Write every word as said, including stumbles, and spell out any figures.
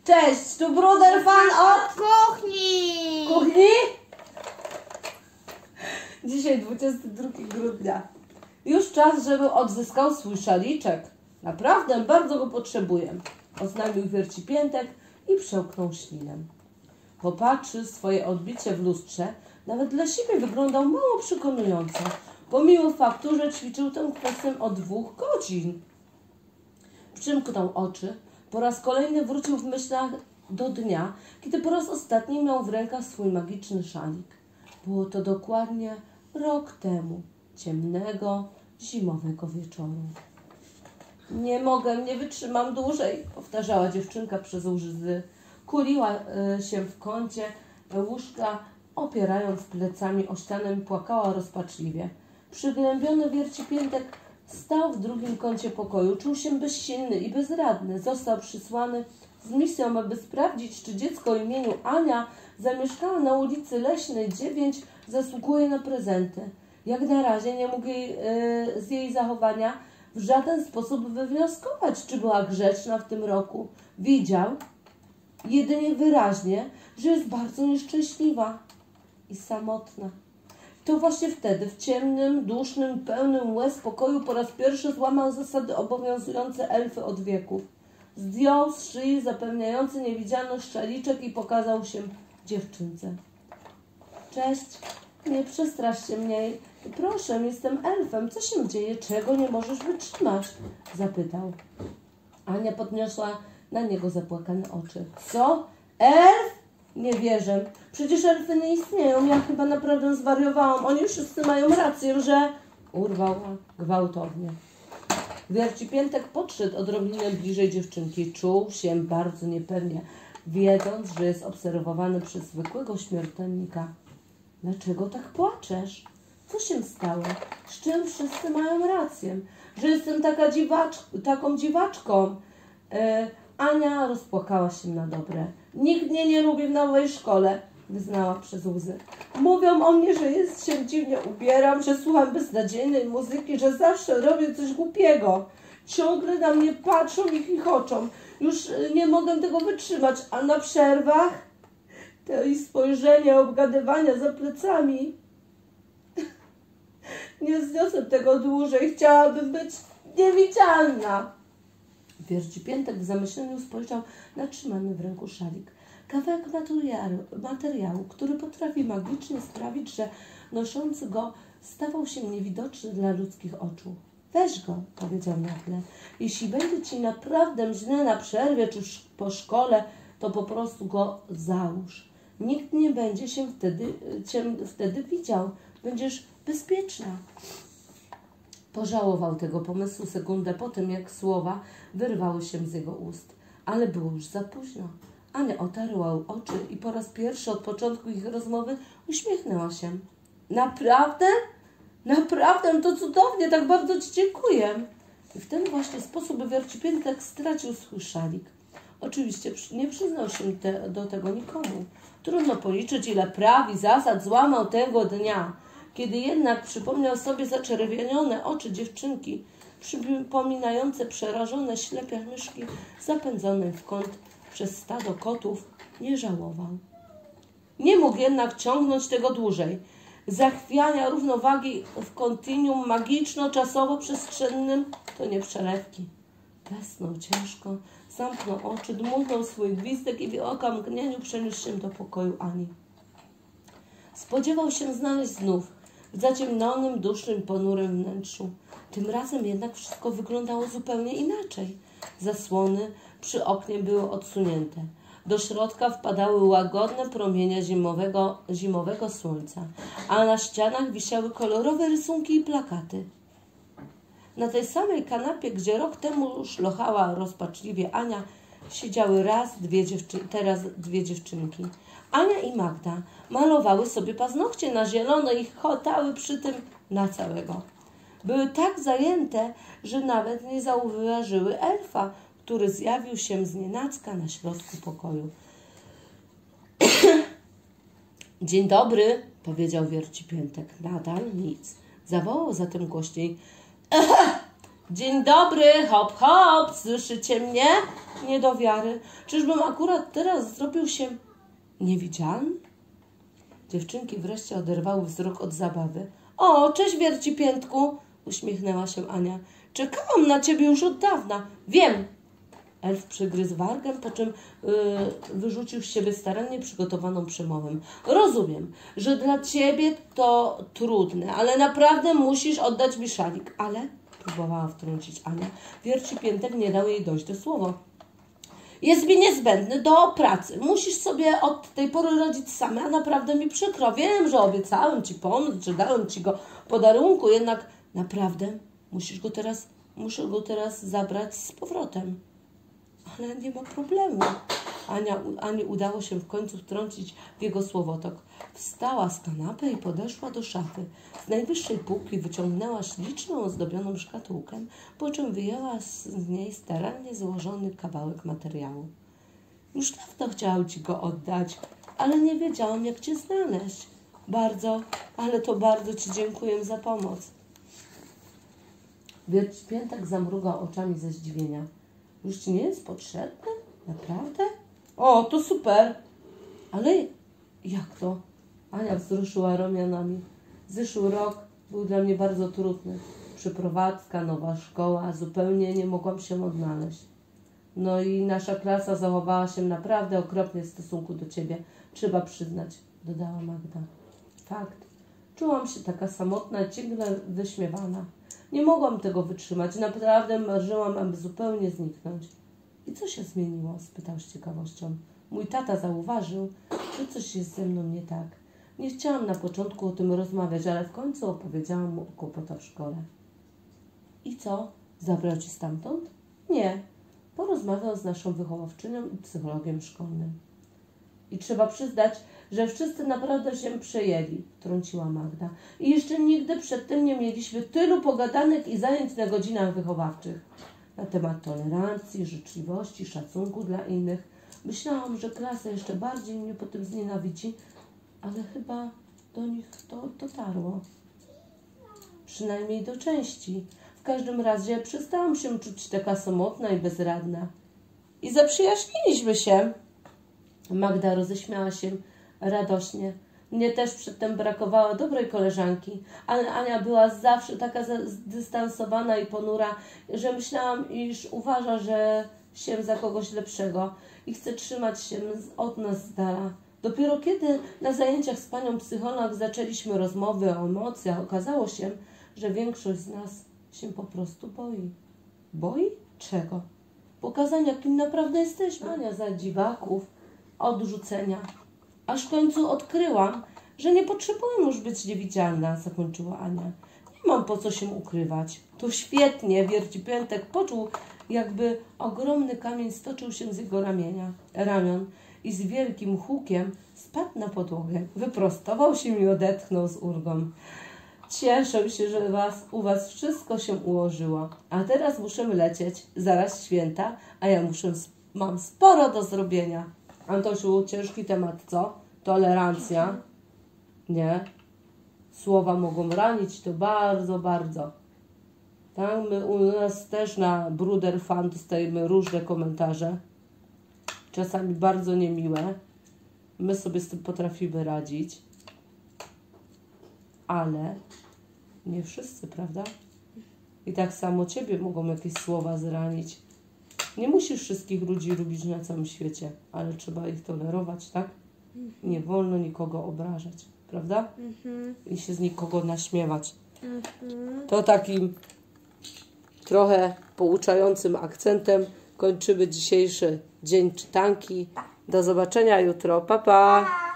Cześć, tu Bruder Fan od kuchni. Kuchni? Dzisiaj dwudziestego drugiego grudnia. Już czas, żeby odzyskał swój szaliczek. Naprawdę bardzo go potrzebuję. Oznajmił Wiercipiętek i przełknął ślinę. Popatrzy swoje odbicie w lustrze. Nawet dla siebie wyglądał mało przekonująco. Pomimo faktu, że ćwiczył tę kwestię od dwóch godzin. Przymknął oczy. Po raz kolejny wrócił w myślach do dnia, kiedy po raz ostatni miał w rękach swój magiczny szalik. Było to dokładnie rok temu, ciemnego, zimowego wieczoru. Nie mogę, nie wytrzymam dłużej, powtarzała dziewczynka przez łzy. Kuliła się w kącie łóżka, opierając plecami o ścianę i płakała rozpaczliwie. Przygnębiony Wiercipiętek stał w drugim kącie pokoju. Czuł się bezsilny i bezradny. Został przysłany z misją, aby sprawdzić, czy dziecko o imieniu Ania zamieszkała na ulicy Leśnej dziewięć, zasługuje na prezenty. Jak na razie nie mógł jej, yy, z jej zachowania w żaden sposób wywnioskować, czy była grzeczna w tym roku. Widział jedynie wyraźnie, że jest bardzo nieszczęśliwa i samotna. To właśnie wtedy, w ciemnym, dusznym, pełnym łez pokoju po raz pierwszy złamał zasady obowiązujące elfy od wieków. Zdjął z szyi zapewniający niewidzialność szaliczek i pokazał się dziewczynce. Cześć, nie przestrasz się mnie. Proszę, jestem elfem. Co się dzieje? Czego nie możesz wytrzymać? Zapytał. Ania podniosła na niego zapłakane oczy. Co? Elf? Nie wierzę. Przecież elfy nie istnieją. Ja chyba naprawdę zwariowałam. Oni wszyscy mają rację, że... Urwała gwałtownie. Wiercipiętek podszedł odrobinę bliżej dziewczynki. Czuł się bardzo niepewnie, wiedząc, że jest obserwowany przez zwykłego śmiertelnika. Dlaczego tak płaczesz? Co się stało? Z czym wszyscy mają rację? Że jestem taka dziwacz... taką dziwaczką. Yy, Ania rozpłakała się na dobre. Nikt mnie nie lubi w nowej szkole, wyznała przez łzy. Mówią o mnie, że jest się dziwnie ubieram, że słucham beznadziejnej muzyki, że zawsze robię coś głupiego. Ciągle na mnie patrzą i chichoczą. Już nie mogę tego wytrzymać, a na przerwach te ich spojrzenia, obgadywania za plecami. Nie zniosę tego dłużej. Chciałabym być niewidzialna. Wiercipiętek w zamyśleniu spojrzał na trzymany w ręku szalik. Kawałek materiału, materiału, który potrafi magicznie sprawić, że noszący go stawał się niewidoczny dla ludzkich oczu. Weź go, powiedział nagle. Jeśli będzie ci naprawdę źle na przerwie czy po szkole, to po prostu go załóż. Nikt nie będzie się wtedy, cię wtedy widział. Będziesz bezpieczna. Pożałował tego pomysłu sekundę po tym, jak słowa wyrwały się z jego ust. Ale było już za późno. Ania otarła oczy i po raz pierwszy od początku ich rozmowy uśmiechnęła się. Naprawdę? Naprawdę? To cudownie, tak bardzo ci dziękuję. I w ten właśnie sposób Wiercipiętek stracił swój szalik. Oczywiście nie przyznał się te, do tego nikomu. Trudno policzyć, ile praw i zasad złamał tego dnia. Kiedy jednak przypomniał sobie zaczerwienione oczy dziewczynki, przypominające przerażone ślepe myszki zapędzone w kąt przez stado kotów, nie żałował. Nie mógł jednak ciągnąć tego dłużej. Zachwiania równowagi w kontinuum magiczno-czasowo-przestrzennym to nie przelewki. Westchnął ciężko, zamknął oczy, dmuchnął swój gwizdek i w okamgnieniu przeniósł się do pokoju Ani. Spodziewał się znaleźć znów w zaciemnionym, dusznym, ponurym wnętrzu. Tym razem jednak wszystko wyglądało zupełnie inaczej. Zasłony przy oknie były odsunięte. Do środka wpadały łagodne promienie zimowego, zimowego słońca, a na ścianach wisiały kolorowe rysunki i plakaty. Na tej samej kanapie, gdzie rok temu szlochała rozpaczliwie Ania, siedziały raz dwie dziewczy- teraz dwie dziewczynki. Ania i Magda malowały sobie paznokcie na zielono i chotały przy tym na całego. Były tak zajęte, że nawet nie zauważyły elfa, który zjawił się znienacka na środku pokoju. Dzień dobry, powiedział Wiercipiętek. Nadal nic. Zawołał zatem głośniej. Dzień dobry, hop, hop, słyszycie mnie? Nie do wiary. Czyżbym akurat teraz zrobił się niewidzialny? Dziewczynki wreszcie oderwały wzrok od zabawy. O, cześć Wiercipiętku, uśmiechnęła się Ania. Czekałam na ciebie już od dawna. Wiem. Elf przygryzł wargę, po czym yy, wyrzucił z siebie starannie przygotowaną przemowę. Rozumiem, że dla ciebie to trudne, ale naprawdę musisz oddać mi szalik. Ale, próbowała wtrącić Ania, Wiercipiętek nie dał jej dojść do słowa. Jest mi niezbędny do pracy. Musisz sobie od tej pory radzić sama, a naprawdę mi przykro. Wiem, że obiecałem ci pomóc, że dałem ci go po darunku, jednak naprawdę musisz go teraz, muszę go teraz zabrać z powrotem. Ale nie ma problemu. Ania, Ani udało się w końcu wtrącić w jego słowotok. Wstała z kanapy i podeszła do szafy. Z najwyższej półki wyciągnęła śliczną, ozdobioną szkatułkę, po czym wyjęła z niej starannie złożony kawałek materiału. Już dawno chciałam ci go oddać, ale nie wiedziałam, jak cię znaleźć. Bardzo, ale to bardzo ci dziękuję za pomoc. Wiercipiętek zamrugał oczami ze zdziwienia. Już ci nie jest potrzebne? Naprawdę? O, to super! Ale jak to? Ania wzruszyła ramionami. Zeszły rok był dla mnie bardzo trudny. Przeprowadzka, nowa szkoła, zupełnie nie mogłam się odnaleźć. No i nasza klasa zachowała się naprawdę okropnie w stosunku do ciebie. Trzeba przyznać, dodała Magda. Fakt. Czułam się taka samotna i ciągle wyśmiewana. Nie mogłam tego wytrzymać. Naprawdę marzyłam, aby zupełnie zniknąć. I co się zmieniło? Spytał z ciekawością. Mój tata zauważył, że coś jest ze mną nie tak. Nie chciałam na początku o tym rozmawiać, ale w końcu opowiedziałam mu o kłopotach w szkole. I co? Zabrał ci stamtąd? Nie. Porozmawiał z naszą wychowawczynią i psychologiem szkolnym. I trzeba przyznać, że wszyscy naprawdę się przejęli, wtrąciła Magda. I jeszcze nigdy przedtem nie mieliśmy tylu pogadanek i zajęć na godzinach wychowawczych. Na temat tolerancji, życzliwości, szacunku dla innych. Myślałam, że klasa jeszcze bardziej mnie po tym znienawidzi, ale chyba do nich to dotarło. Przynajmniej do części. W każdym razie przestałam się czuć taka samotna i bezradna. I zaprzyjaźniliśmy się. Magda roześmiała się radośnie. Mnie też przedtem brakowało dobrej koleżanki, ale Ania była zawsze taka zdystansowana i ponura, że myślałam, iż uważa, że się za kogoś lepszego i chce trzymać się od nas z dala. Dopiero kiedy na zajęciach z panią psycholog zaczęliśmy rozmowy o emocjach, okazało się, że większość z nas się po prostu boi. Boi? Czego? Pokazania, kim naprawdę jesteśmy. Ania za dziwaków, odrzucenia. Aż w końcu odkryłam, że nie potrzebuję już być niewidzialna, zakończyła Ania. Nie mam po co się ukrywać. To świetnie, Wiercipiętek poczuł, jakby ogromny kamień stoczył się z jego ramienia, ramion i z wielkim hukiem spadł na podłogę. Wyprostował się i odetchnął z ulgą. Cieszę się, że was, u was wszystko się ułożyło. A teraz muszę lecieć. Zaraz święta, a ja muszę, mam sporo do zrobienia. Antosiu, ciężki temat, co? Tolerancja. Nie? Słowa mogą ranić, to bardzo, bardzo. Tak, my u nas też na Bruder Fan dostajemy różne komentarze. Czasami bardzo niemiłe. My sobie z tym potrafimy radzić. Ale nie wszyscy, prawda? I tak samo ciebie mogą jakieś słowa zranić. Nie musisz wszystkich ludzi lubić na całym świecie, ale trzeba ich tolerować, tak? Nie wolno nikogo obrażać, prawda? Mhm. I się z nikogo naśmiewać. Mhm. To takim trochę pouczającym akcentem kończymy dzisiejszy dzień czytanki. Do zobaczenia jutro. Pa, pa!